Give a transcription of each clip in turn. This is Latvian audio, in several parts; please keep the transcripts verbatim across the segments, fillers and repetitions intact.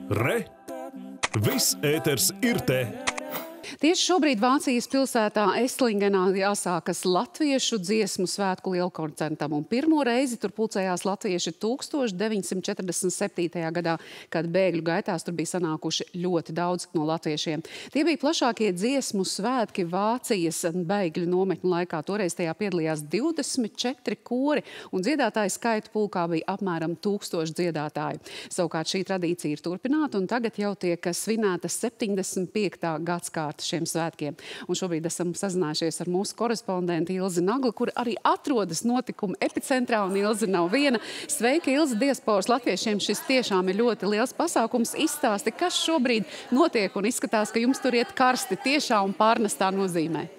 Re! Viss ēters ir te! Tieši šobrīd Vācijas pilsētā Eslingenā jāsākas latviešu dziesmu svētku lielkoncertam, un pirmo reizi tur pulcējās latvieši tūkstoš deviņsimt četrdesmit septītajā gadā, kad bēgļu gaitās tur bija sanākuši ļoti daudz no latviešiem. Tie bija plašākie dziesmu svētki Vācijas bēgļu nometņu laikā. Toreiz tajā piedalījās divdesmit četri kori, un dziedātāju skaitu pulkā bija apmēram tūkstoši dziedātāju. Savukārt šī tradīcija ir turpināta, un tagad jau tiek svinēta septiņdesmit piektā gadskārta šiem svētkiem. Un šobrīd esam sazinājušies ar mūsu korespondentu Ilzi Nagli, kur arī atrodas notikuma epicentrā, un Ilzi nav viena. Sveiki, Ilzi, diasporas latviešiem šis tiešām ir ļoti liels pasākums. Izstāsti, kas šobrīd notiek, un izskatās, ka jums tur iet karsti tiešā un pārnestā nozīmē.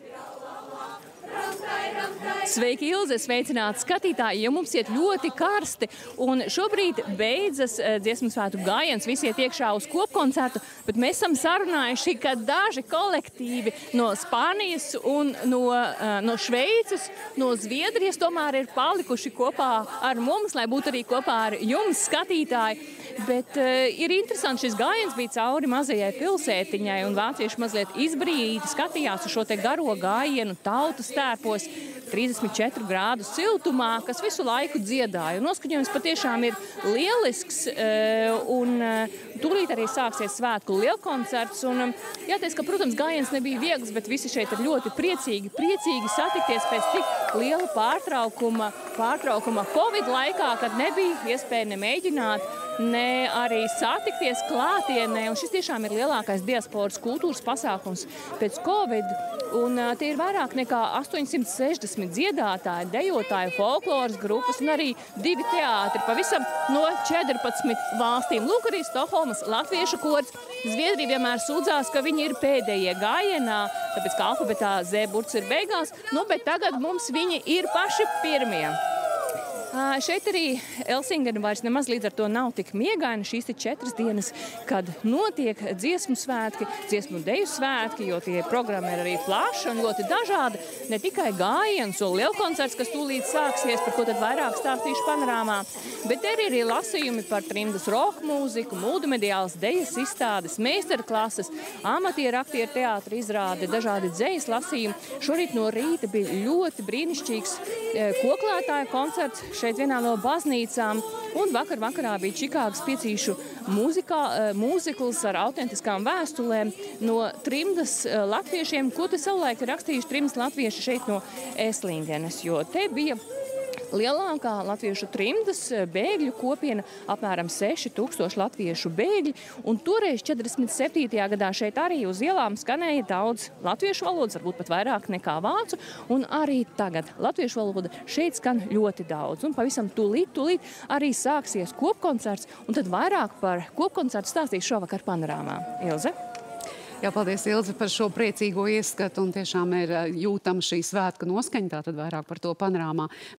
Sveiki, Ilze! Sveicināti skatītāji, jo mums iet ļoti karsti, un šobrīd beidzas dziesmu svētku gājiens, visi iet iekšā uz kopkoncertu, bet mēs esam sarunājuši, ka daži kolektīvi no Spānijas un no, no Šveices, no Zviedrijas tomēr ir palikuši kopā ar mums, lai būtu arī kopā ar jums, skatītāji. Bet uh, ir interesanti, šis gājiens bija cauri mazajai pilsētiņai, un vācieši mazliet izbrīti skatījās uz šo te garo gājienu tautas tērpos, trīsdesmit četru grādu siltumā, kas visu laiku dziedāja. Noskaņojums patiešām ir lielisks, uh, un uh, tūlīt arī sāksies svētku lielkoncerts. Un, um, jāteic, ka, protams, gājiens nebija viegls, bet visi šeit ir ļoti priecīgi, priecīgi satikties pēc tik liela pārtraukuma, pārtraukuma Covid laikā, kad nebija iespēja nemēģināt, ne arī satikties klātienē, un šis tiešām ir lielākais diasporas kultūras pasākums pēc Covid, un uh, tie ir vairāk nekā astoņsimt sešdesmit dziedātāji, dejotāji, folkloras grupas un arī divi teātri pavisam no četrpadsmit valstīm. Lūk, arī Stokholmas latviešu kors. Zviedrija vienmēr sūdzās, ka viņi ir pēdējie gājienā, tāpēc kā alfabetā Z burts ir beigās, nu, bet tagad mums viņi ir paši pirmie. Uh, šeit arī Elsingena vairs nemaz līdz ar to nav tik miegaina. Šīs ir četras dienas, kad notiek dziesmu svētki, dziesmu deju svētki, jo tie programma ir arī plaša un ļoti dažāda. Ne tikai gājiens un lielkoncerts, kas tūlīt sāksies, par ko tad vairāk stāstīšu panorāmā, bet arī ir lasījumi par trimdas roka mūziku, multimediālas dejas izstādes, meistarklases, amatieru aktieru teātra izrāde, dažādi dzejas lasījumi. Šorīt no rīta bija ļoti brīnišķīgs eh, koklētāju koncerts šeit vienā no baznīcām, un vakar vakarā bija Čikāgas piecīšu mūzikā, mūzikls ar autentiskām vēstulēm no trimdas latviešiem, ko te savulaik ir rakstījuši trimdas latvieši šeit no Eslingenes, jo te bija lielākā latviešu trimdas bēgļu kopiena, apmēram seši tūkstoši latviešu bēgļi, un toreiz četrdesmit septītajā gadā šeit arī uz ielām skanēja daudz latviešu valodas, varbūt pat vairāk nekā vācu, un arī tagad latviešu valoda šeit skan ļoti daudz, un pavisam tūlīt, tūlīt arī sāksies kopkoncerts, un tad vairāk par kopkoncertu stāstīs šovakar panorāmā. Ilze? Jā, paldies, Ilze, par šo priecīgo ieskatu, un tiešām ir jūtama šī svētka noskaņa, tātad vairāk par to panorāmā.